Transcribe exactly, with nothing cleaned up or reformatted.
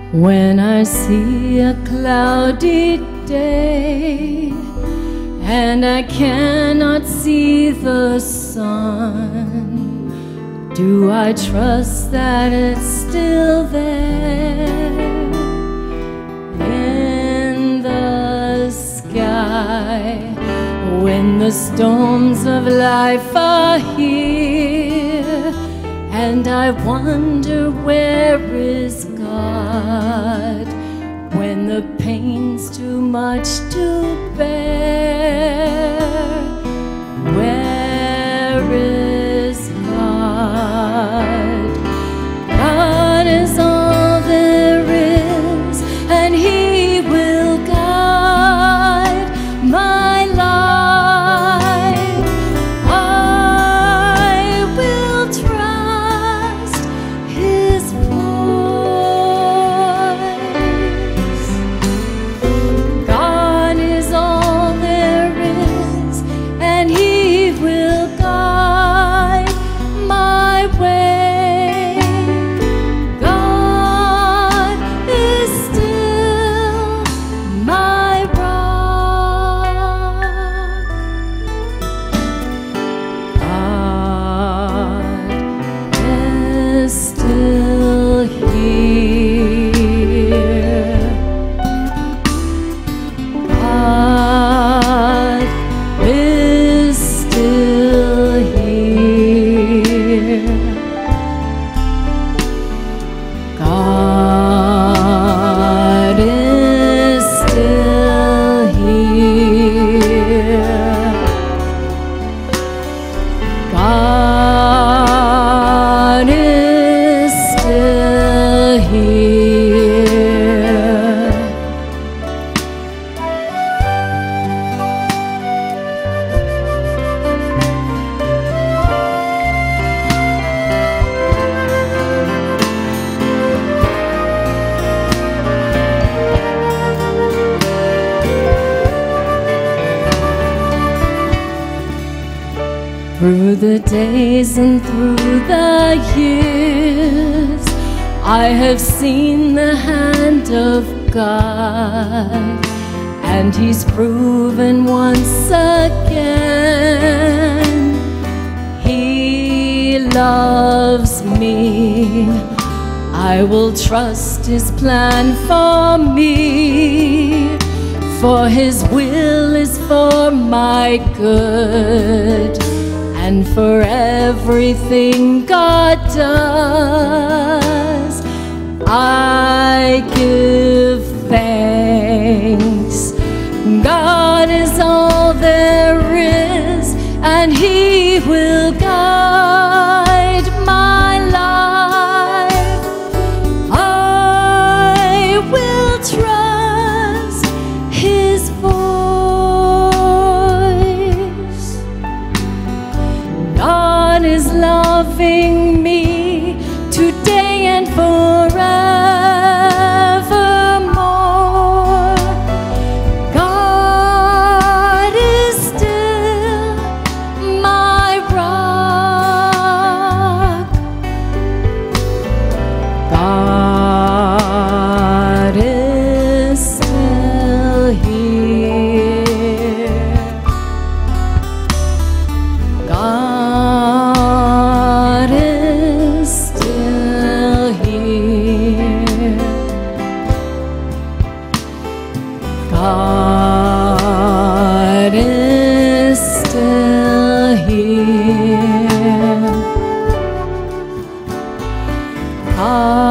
When I see a cloudy day and I cannot see the sun, do I trust that it's still there in the sky? When the storms of life are here and I wonder where is God, when the pain's too much to bear, where is God? God is all there is, and He will guide my life. I will trust His voice. God is all there is, and He will guide my way. God is still my rock. God is still here. God is still here. God is still here. God is still here. Through the days and through the years, I have seen the hand of God, and He's proven once again He loves me. I will trust His plan for me, for His will is for my good, and for everything God does, I give thanks. God is all there is, and He will guide my life. I will trust His voice. God is loving me today and forevermore. God is still my rock. God is still here. God is still here. God is still here. God